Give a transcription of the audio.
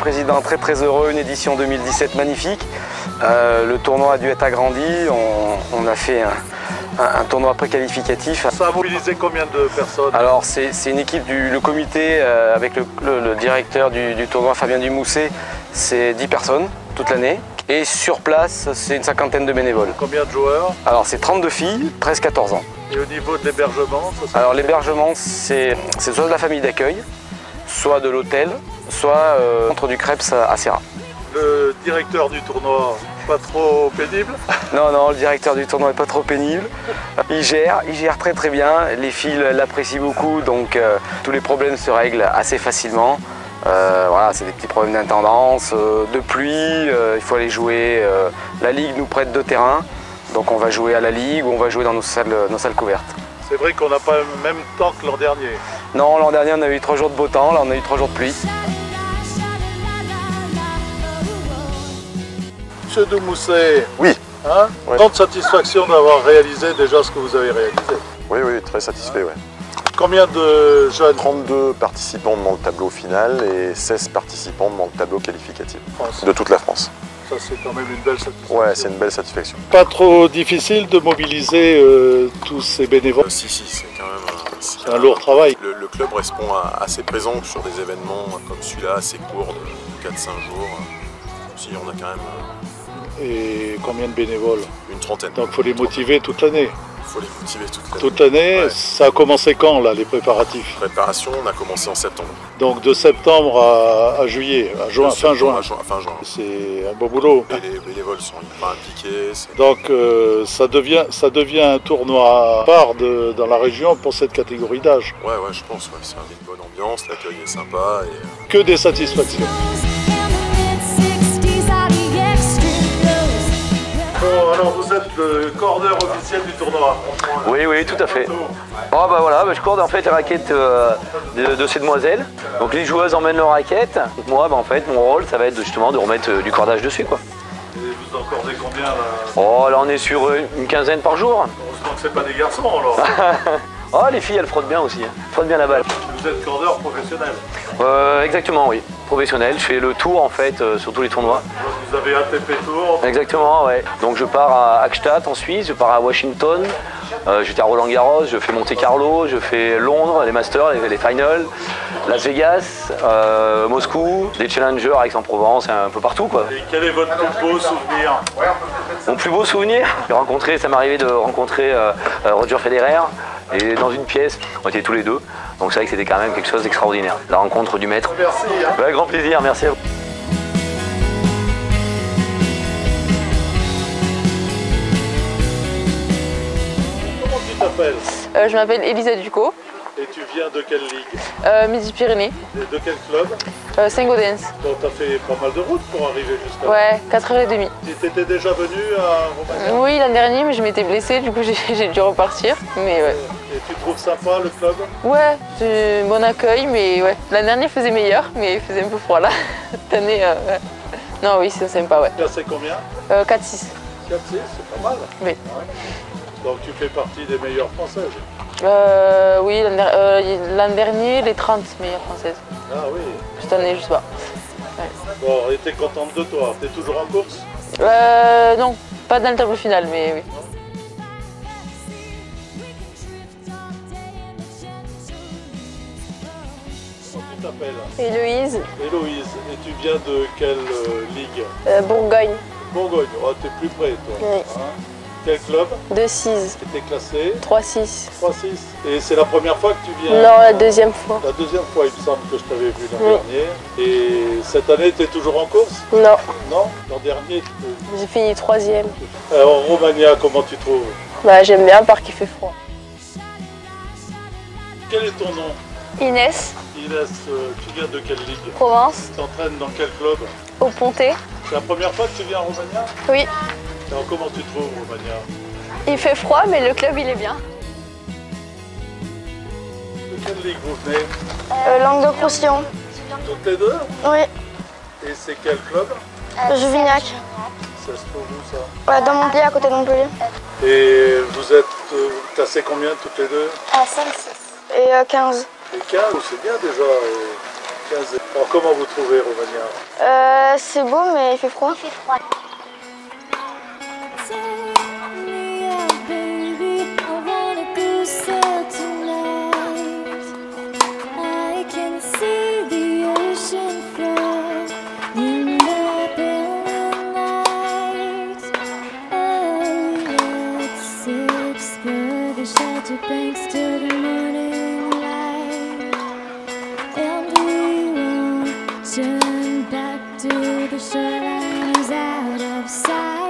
président très heureux, une édition 2017 magnifique. Le tournoi a dû être agrandi, on a fait un tournoi préqualificatif. Ça a mobilisé combien de personnes? Alors c'est une équipe le comité avec le directeur du tournoi Fabien Dumousset, c'est 10 personnes toute l'année. Et sur place, c'est une cinquantaine de bénévoles. Combien de joueurs? Alors c'est 32 filles, 13-14 ans. Et au niveau de l'hébergement? Alors l'hébergement, c'est soit de la famille d'accueil, soit de l'hôtel, soit entre du Crêpes à Serra. Le directeur du tournoi, pas trop pénible? Non, le directeur du tournoi n'est pas trop pénible. Il gère très bien. Les filles l'apprécient beaucoup, donc tous les problèmes se règlent assez facilement. Voilà, c'est des petits problèmes d'intendance, de pluie, il faut aller jouer. La Ligue nous prête 2 terrains, donc on va jouer à la Ligue ou on va jouer dans nos salles couvertes. C'est vrai qu'on n'a pas le même temps que l'an dernier. Non, l'an dernier on a eu 3 jours de beau temps, là on a eu 3 jours de pluie. Monsieur Dumousset, oui. Hein, Ouais. Grande satisfaction d'avoir réalisé déjà ce que vous avez réalisé. Oui, très satisfait. Ouais. Combien de jeunes? 32 participants dans le tableau final et 16 participants dans le tableau qualificatif France. de toute la France. Ça c'est quand même une belle satisfaction. Ouais, c'est une belle satisfaction. Pas trop difficile de mobiliser tous ces bénévoles? Si, c'est quand même C'est un lourd travail. Le club répond assez présent sur des événements comme celui-là, assez courts de 4-5 jours. Si on a quand même Et combien de bénévoles? une trentaine. Donc il faut les motiver toute l'année. Il faut les motiver toute l'année. Toute l'année, Ouais. ça a commencé quand là, les préparatifs? Préparation, on a commencé en septembre. Donc de septembre à juillet, à juin, fin juin. Fin juin. C'est un beau boulot. Et les bénévoles sont hyper impliqués. Donc ça devient un tournoi phare dans la région pour cette catégorie d'âge. Ouais, je pense. Ouais. C'est une bonne ambiance, l'accueil est sympa. Et... Que des satisfactions. Bon, alors vous êtes le corner officiel du tournoi. Oui, tout à fait. Oh, bah voilà, je corde en fait les raquettes de ces demoiselles. Donc les joueuses emmènent leurs raquettes. Donc moi, en fait, mon rôle, ça va être justement de remettre du cordage dessus, quoi. Et vous en cordez combien là? Oh, là on est sur une quinzaine par jour. Heureusement que c'est pas des garçons alors. Oh, les filles, elles frottent bien aussi. Frottent bien la balle. Vous êtes cordeur professionnel. Exactement, oui. Professionnel. Je fais le tour en fait sur tous les tournois. Vous avez ATP Tour. Exactement, ouais. Donc je pars à Hackstatt en Suisse, je pars à Washington, j'étais à Roland Garros, je fais Monte Carlo, je fais Londres, les Masters, les Finals, Las Vegas, Moscou, des Challengers, Aix-en-Provence, un peu partout quoi. Et quel est votre plus beau souvenir? Mon plus beau souvenir, ça m'est arrivé de rencontrer Roger Federer et dans une pièce, on était tous les deux. Donc c'est vrai que c'était quand même quelque chose d'extraordinaire, la rencontre du maître. Merci. Ouais, grand plaisir, merci à vous. Comment tu t'appelles? Je m'appelle Elisa Ducot, Et tu viens de quelle ligue? Midi-Pyrénées, Et de quel club? Saint-Gaudens. Donc tu as fait pas mal de route pour arriver jusqu'à là. Ouais, 4h30. Tu étais déjà venu à Romagna? Oui, l'an dernier, mais je m'étais blessée, du coup j'ai dû repartir. Mais ouais. Et tu trouves sympa le club? Ouais, c'est un bon accueil, mais ouais. L'an dernier il faisait meilleur, mais il faisait un peu froid là. Cette année, ouais. Non, oui, c'est sympa, ouais. Classé combien? 4-6. 4-6, c'est pas mal. Oui. Donc tu fais partie des meilleures françaises? Oui, l'an dernier, les 30 meilleures françaises. Ah oui. Cette année, je sais pas. Bon, et t'es contente de toi? T'es toujours en course? Non, pas dans le tableau final, mais oui. Comment tu t'appelles? Héloïse, Héloïse. Et tu viens de quelle ligue? Bourgogne, Bourgogne. Oh, t'es plus près toi. Oui. Hein? Quel club? 2-6, T'es classé? 3-6. 3-6. Et c'est la première fois que tu viens? Non, la deuxième fois. La deuxième fois, il me semble que je t'avais vu l'an Oui. dernier. Et cette année, tu es toujours en course? Non, Non? L'an dernier, j'ai fini 3e. Alors, Romagna, comment tu trouves? Bah, j'aime bien, parce qu'il fait froid. Quel est ton nom? Inès, Inès, tu viens de quelle ligue? Provence, Tu t'entraînes dans quel club? au Pontet. C'est la première fois que tu viens à Romagna? Oui, Alors, comment tu trouves Romagna? il fait froid, mais le club, il est bien. De quelle ligue vous venez? Languedoc-Roussillon. Toutes les deux? Oui, Et c'est quel club? Juvignac. Ça se trouve où ça? Ouais, dans Montpellier, à côté de Montpellier. Et vous êtes classés combien toutes les deux? À 5-6. Et 15. Et 15, c'est bien déjà. 15. Alors comment vous trouvez Romagna? C'est beau, mais il fait froid. Banks to the morning light, and we won't turn back to the shoreline is out of sight.